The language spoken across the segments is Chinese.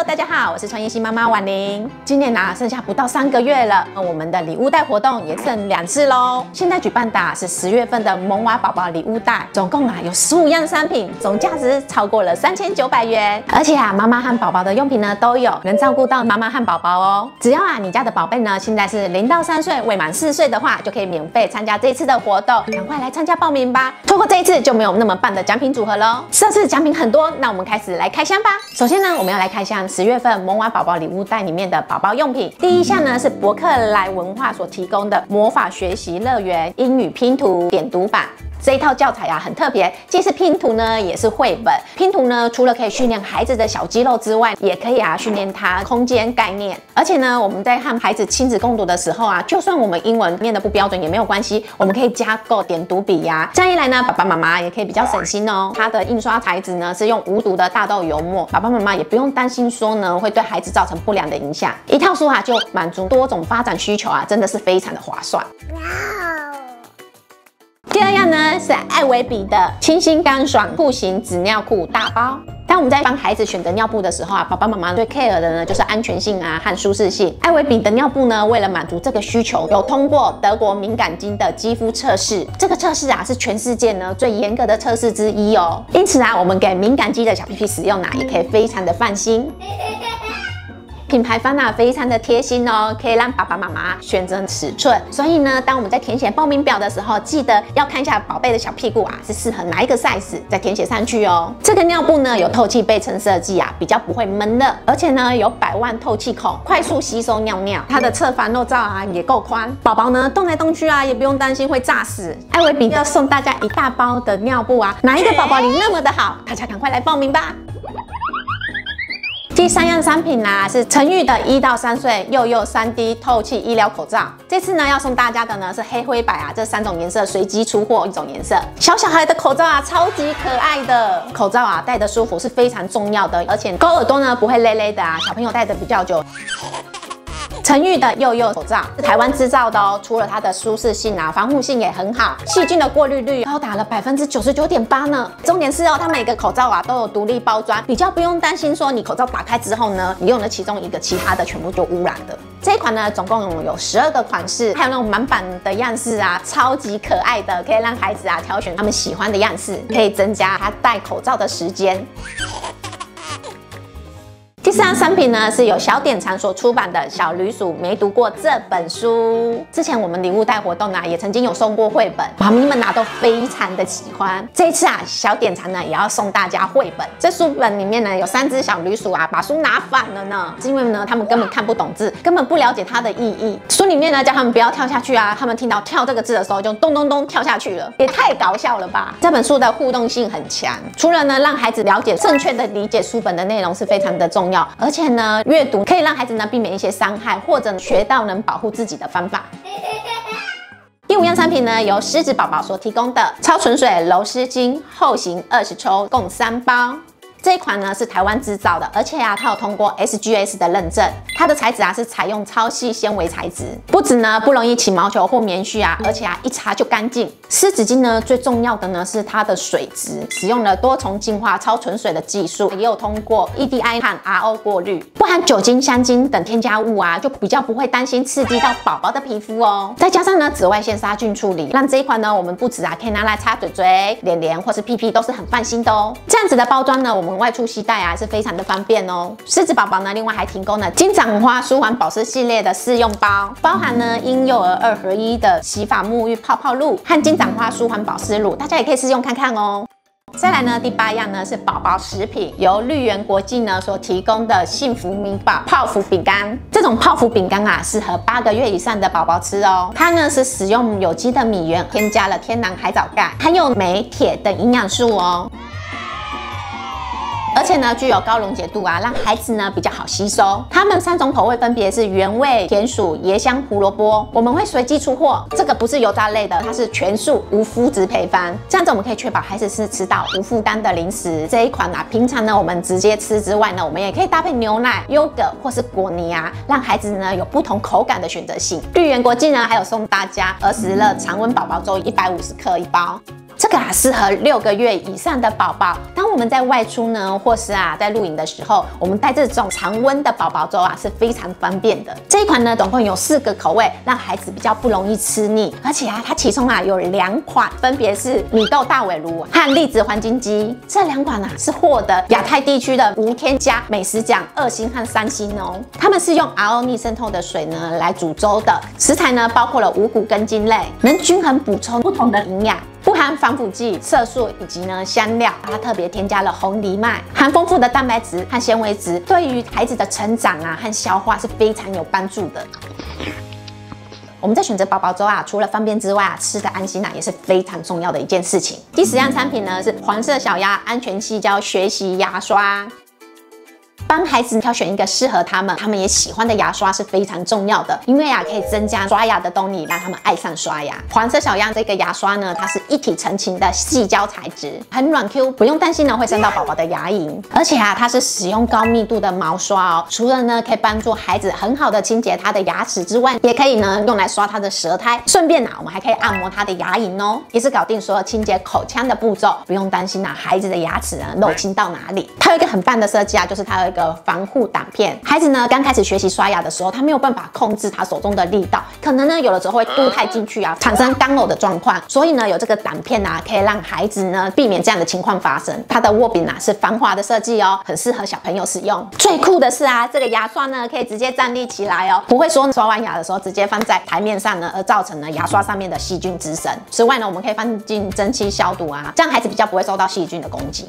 大家好，我是创业新妈妈婉玲。今年剩下不到3个月了，我们的礼物袋活动也剩2次喽。现在举办的是10月份的萌娃宝宝礼物袋，总共有15样商品，总价值超过了3900元。而且妈妈和宝宝的用品呢都有，能照顾到妈妈和宝宝哦。只要你家的宝贝呢现在是0到3岁，未满4岁的话，就可以免费参加这一次的活动，赶快来参加报名吧！错过这一次就没有那么棒的奖品组合喽。这次奖品很多，那我们开始来开箱吧。首先呢，我们要来开箱10月份萌娃宝宝礼物袋里面的宝宝用品。第一项呢是博客来文化所提供的魔法学习乐园英语拼图点读版。这一套教材很特别，既是拼图呢，也是绘本。拼图呢，除了可以训练孩子的小肌肉之外，也可以训练他空间概念。而且呢，我们在和孩子亲子共读的时候就算我们英文念得不标准也没有关系，我们可以加购点读笔这样一来呢，爸爸妈妈也可以比较省心哦。它的印刷材质呢是用无毒的大豆油墨，爸爸妈妈也不用担心说呢会对孩子造成不良的影响。一套书就满足多种发展需求真的是非常的划算。第二样呢是艾维比的清新干爽裤型纸尿裤大包。当我们在帮孩子选择尿布的时候爸爸妈妈最 care 的呢就是安全性和舒适性。艾维比的尿布呢，为了满足这个需求，有通过德国敏感肌的肌肤测试。这个测试是全世界呢最严格的测试之一哦。因此我们给敏感肌的小屁屁使用也可以非常的放心。品牌方非常的贴心哦，可以让爸爸妈妈选择尺寸。所以呢，当我们在填写报名表的时候，记得要看一下宝贝的小屁股是适合哪一个 size， 再填写上去哦。这个尿布呢有透气背撑设计比较不会闷热，而且呢有100万透气孔，快速吸收尿尿。它的侧防漏罩也够宽，宝宝呢动来动去也不用担心会炸死。艾维比要送大家一大包的尿布哪一个宝宝你那么的好？大家赶快来报名吧！第3样商品是成昱的1到3岁幼幼3D 透气医疗口罩。这次呢要送大家的呢是黑灰白这3种颜色随机出货1种颜色。小孩的口罩超级可爱的口罩戴得舒服是非常重要的，而且勾耳朵呢不会勒勒的小朋友戴得比较久。成昱的幼幼口罩是台湾制造的哦，除了它的舒适性防护性也很好，细菌的过滤率高达了99.8%呢。重点是它每个口罩都有独立包装，比较不用担心说你口罩打开之后呢，你用了其中一个，其他的全部就污染的。这一款呢总共有12个款式，还有那种满版的样式超级可爱的，可以让孩子挑选他们喜欢的样式，可以增加他戴口罩的时间。第4样商品呢是由小典藏所出版的《小旅鼠没读过这本书》。之前我们礼物袋活动也曾经有送过绘本，妈咪们都非常的喜欢。这一次小典藏呢也要送大家绘本。这书本里面呢有3只小旅鼠把书拿反了呢，是因为呢他们根本看不懂字，根本不了解它的意义。书里面呢叫他们不要跳下去他们听到跳这个字的时候就咚咚咚跳下去了，也太搞笑了吧！这本书的互动性很强，除了呢让孩子了解正确的理解书本的内容是非常的重要。而且呢，阅读可以让孩子避免一些伤害，或者学到能保护自己的方法。第5样商品呢，由狮子宝宝所提供的超纯水柔湿巾厚型20抽，共3包。这一款呢是台湾制造的，而且它有通过 SGS 的认证。它的材质是采用超细纤维材质，不止呢不容易起毛球或棉絮而且一擦就干净。湿纸巾呢最重要的呢是它的水质，使用了多重净化超纯水的技术，也有通过 EDI 和 RO 过滤，不含酒精、香精等添加物就比较不会担心刺激到宝宝的皮肤哦。再加上呢紫外线杀菌处理，让这一款呢我们不止可以拿来擦嘴嘴、脸脸或是屁屁都是很放心的哦。这样子的包装呢，我们外出携带是非常的方便哦。狮子宝宝呢另外还提供了金盏花舒缓保湿系列的试用包，包含呢婴幼儿2合1的洗发沐浴泡泡露和金盏花舒缓保湿乳，大家也可以试用看看哦。再来呢，第8样呢是宝宝食品，由绿源国际呢所提供的幸福米宝泡芙饼干。这种泡芙饼干适合8个月以上的宝宝吃哦。它呢是使用有机的米源，添加了天然海藻钙，含有镁、铁等营养素哦。而且呢具有高溶解度让孩子呢比较好吸收。它们3种口味分别是原味、甜薯、椰香、胡萝卜。我们会随机出货，这个不是油炸类的，它是全素无麸质配方，这样子我们可以确保孩子是吃到无负担的零食。这一款平常呢我们直接吃之外呢，我们也可以搭配牛奶、优格或是果泥让孩子呢有不同口感的选择性。绿源国际呢还有送大家20乐常温宝宝粥150克1包。这个适合6个月以上的宝宝。当我我们在外出呢，或是在露营的时候，我们带这种常温的宝宝粥是非常方便的。这一款呢，总共有4个口味，让孩子比较不容易吃腻。而且它其中有2款，分别是米豆大尾鲈和栗子黄金鸡。这2款是获得亚太地区的无添加美食奖2星和3星哦。它们是用 RO 逆渗透的水呢来煮粥的，食材呢包括了五谷根茎类，能均衡补充不同的营养。不含防腐剂、色素以及香料，它特别添加了红藜麦，含丰富的蛋白质和纤维质，对于孩子的成长和消化是非常有帮助的。我们在选择宝宝粥除了方便之外吃的安心也是非常重要的一件事情。第10样产品呢是黄色小鸭安全矽胶学习牙刷。帮孩子挑选一个适合他们也喜欢的牙刷是非常重要的，因为可以增加刷牙的动力，让他们爱上刷牙。黄色小鸭这个牙刷呢，它是一体成型的矽胶材质，很软 Q， 不用担心会伤到宝宝的牙龈。而且它是使用高密度的毛刷除了可以帮助孩子很好的清洁他的牙齿之外，也可以用来刷他的舌苔，顺便我们还可以按摩他的牙龈哦，也是搞定所有清洁口腔的步骤，不用担心孩子的牙齿漏清到哪里。它有一个很棒的设计就是它有一个防护挡片。孩子刚开始学习刷牙的时候，他没有办法控制他手中的力道，可能有的时候会嘟太进去产生干呕的状况。所以有这个挡片可以让孩子避免这样的情况发生。它的握柄是防滑的设计哦，很适合小朋友使用。最酷的是这个牙刷可以直接站立起来哦，不会说刷完牙的时候直接放在台面上而造成牙刷上面的细菌滋生。此外我们可以放进蒸汽消毒这样孩子比较不会受到细菌的攻击。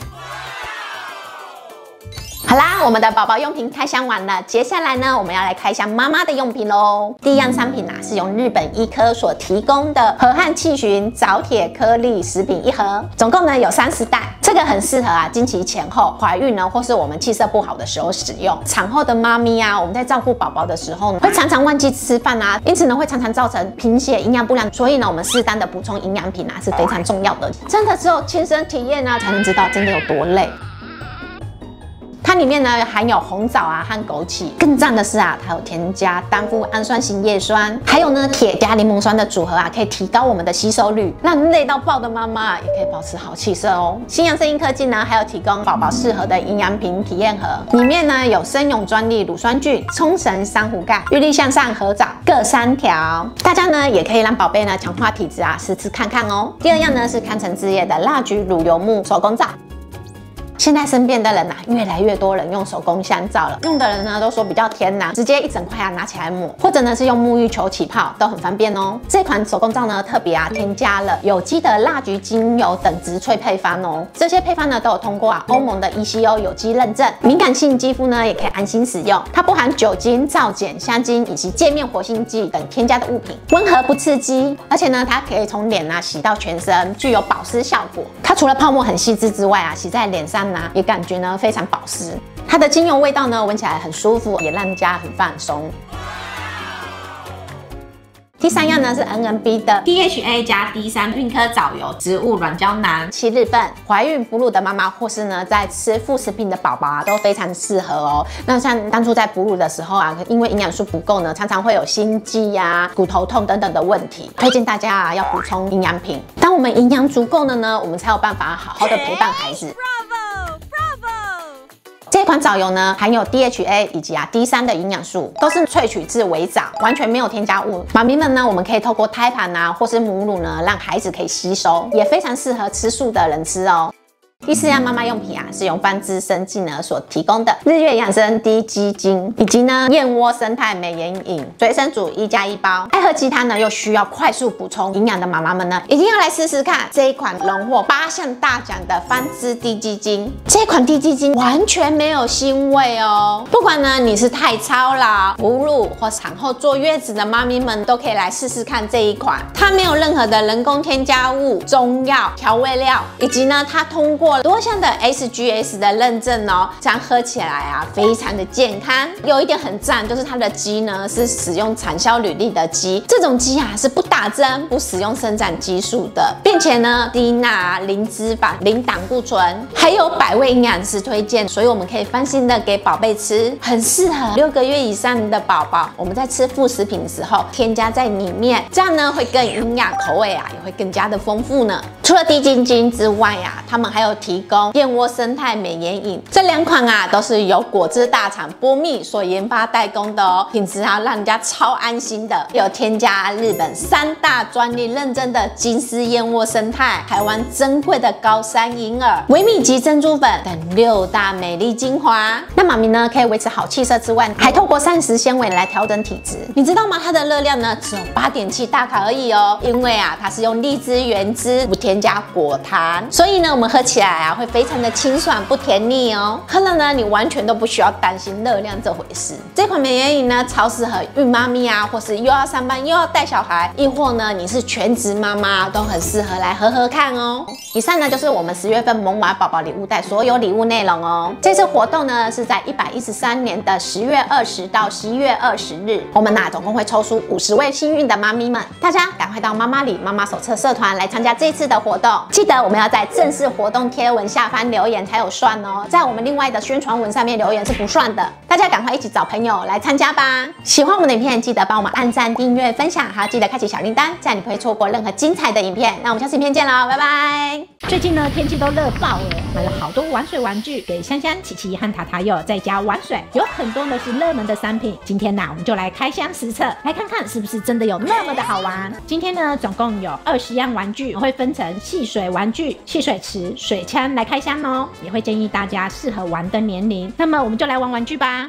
好啦，我们的宝宝用品开箱完了，接下来呢，我们要来开箱妈妈的用品咯。第1样商品是用日本医科所提供的和汉气循藻铁颗粒食品1盒，总共有30袋。这个很适合经期前后、怀孕或是我们气色不好的时候使用。产后的妈咪我们在照顾宝宝的时候会常常忘记吃饭因此会常常造成贫血、营养不良。所以我们适当的补充营养品是非常重要的。真的只有亲身体验才能知道真的有多累。它里面含有红枣和枸杞，更赞的是它有添加单副氨酸型叶酸，还有铁加柠檬酸的组合可以提高我们的吸收率，让累到爆的妈妈也可以保持好气色哦。新阳生医科技还有提供宝宝适合的营养品体验盒，里面有生永专利乳酸菌、冲绳珊瑚钙、玉立向上合枣各3条，大家也可以让宝贝强化体质试吃看看哦。第2样是堪城之夜的蜡菊乳油木手工皂。现在身边的人越来越多人用手工香皂了，用的人都说比较天然，直接一整块拿起来抹，或者是用沐浴球起泡都很方便哦。这款手工皂特别添加了有机的蜡菊精油等植萃配方哦，这些配方都有通过欧盟的 ECO 有机认证，敏感性肌肤也可以安心使用。它不含酒精、皂碱、香精以及界面活性剂等添加的物品，温和不刺激，而且它可以从脸洗到全身，具有保湿效果。它除了泡沫很细致之外洗在脸上也感觉非常保湿。它的精油味道闻起来很舒服，也让人家很放松。第3样是 NMB 的 DHA 加 D3 孕科藻油植物软胶囊7日份，怀孕哺乳的妈妈或是在吃副食品的宝宝都非常适合哦。那像当初在哺乳的时候因为营养素不够常常会有心悸骨头痛等等的问题，推荐大家要补充营养品。当我们营养足够了呢，我们才有办法好好的陪伴孩子。这款藻油含有 DHA 以及D3的营养素，都是萃取自微藻，完全没有添加物。妈咪们我们可以透过胎盘或是母乳让孩子可以吸收，也非常适合吃素的人吃哦。第4样妈妈用品是由番之生技所提供的日月养生低基精，以及燕窝生态美颜饮随身煮1+1包。爱喝鸡汤又需要快速补充营养的妈妈们一定要来试试看这一款荣获8项大奖的番之低基精。这款低基精完全没有腥味哦，不管你是太操劳、哺乳或产后坐月子的妈咪们都可以来试试看这一款。它没有任何的人工添加物、中药、调味料，以及它通过多项的 SGS 的认证哦，这样喝起来非常的健康。有一点很赞，就是它的鸡是使用产销履历的鸡，这种鸡是不打针、不使用生长激素的，并且低钠、零脂肪、零胆固醇，还有百位营养师推荐，所以我们可以放心的给宝贝吃，很适合6个月以上的宝宝。我们在吃副食品的时候添加在里面，这样会更营养，口味也会更加的丰富呢。除了低基精之外他们还有提供燕窝生态美颜饮。这2款啊都是由果汁大厂波蜜所研发代工的哦，品质啊让人家超安心的。有添加日本3大专利认证的金丝燕窝生态、台湾珍贵的高山银耳、维米级珍珠粉等6大美丽精华。那妈咪呢可以维持好气色之外，还透过膳食纤维来调整体质。你知道吗？它的热量呢只有8.7大卡而已哦，因为啊它是用荔枝原汁，不添加果糖，所以呢我们喝起来啊会非常的清爽不甜腻哦。喝了呢你完全都不需要担心热量这回事。这款美颜饮呢超适合孕妈咪啊，或是又要上班又要带小孩，亦或呢你是全职妈妈，都很适合来喝喝看哦。以上呢就是我们10月份萌娃宝宝礼物袋所有礼物内容哦。这次活动呢是在113年的10月20到11月20日，我们总共会抽出50位幸运的妈咪们，大家赶快到妈妈礼妈妈手册社团来参加这次的活动。记得我们要在正式活动贴文下方留言才有算哦，在我们另外的宣传文上面留言是不算的。大家赶快一起找朋友来参加吧！喜欢我们的影片，记得帮我们按赞、订阅、分享，还要记得开启小铃铛，这样你不会错过任何精彩的影片。那我们下次影片见喽，拜拜！ 最近呢天气都热爆了，买了好多玩水玩具给香香、琪琪和塔塔友在家玩水，有很多呢是热门的商品。今天我们就来开箱实测，来看看是不是真的有那么的好玩。今天呢总共有20样玩具，会分成戏水玩具、戏水池、水枪来开箱哦，也会建议大家适合玩的年龄。那么我们就来玩玩具吧。